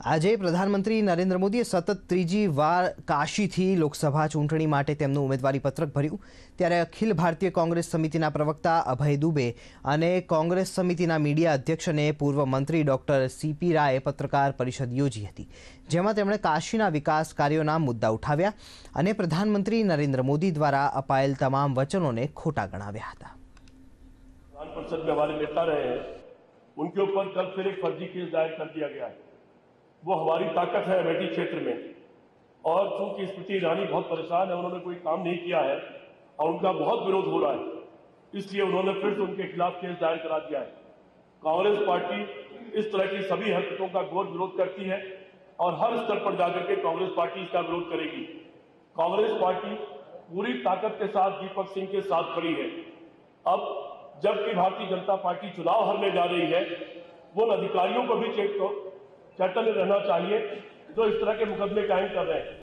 આજે પ્રધાનમંત્રી નરેન્દ્ર મોદીએ સતત ત્રીજી વાર કાશીથી લોકસભા ચૂંટણી માટે તેમનું ઉમેદવારી પત્રક ભર્યું। ત્યારે અખિલ ભારતીય કોંગ્રેસ સમિતિના પ્રવક્તા અભય દુબે અને કોંગ્રેસ સમિતિના મીડિયા અધ્યક્ષ અને પૂર્વ મંત્રી ડોક્ટર સીપી રાયે પત્રકાર પરિષદ યોજી હતી, જેમાં તેમણે કાશીના વિકાસ કાર્યોના મુદ્દા ઉઠાવ્યા અને પ્રધાનમંત્રી નરેન્દ્ર મોદી દ્વારા અપાયેલ તમામ વચનોને खोटा गणाव्या હતા। विधान परिषद में हमारे नेता रहे हैं, उनके ऊपर कल फिर एक फर्जी केस दायर कर दिया गया है। वो हमारी ताकत है अमेठी क्षेत्र में, और चूंकि स्मृति ईरानी बहुत परेशान है, उन्होंने कोई काम नहीं किया है और उनका बहुत विरोध हो रहा है, इसलिए उन्होंने फिर से उनके खिलाफ केस दायर करा दिया है। कांग्रेस पार्टी इस तरह की सभी हरकतों का घोर विरोध करती है और हर स्तर पर जाकर के कांग्रेस पार्टी इसका विरोध करेगी। कांग्रेस पार्टी पूरी ताकत के साथ दीपक सिंह के साथ खड़ी है। अब जबकि भारतीय जनता पार्टी चुनाव हारने जा रही है, वो अधिकारियों को भी चैतन्य रहना चाहिए जो इस तरह के मुकदमे कायम कर रहे हैं।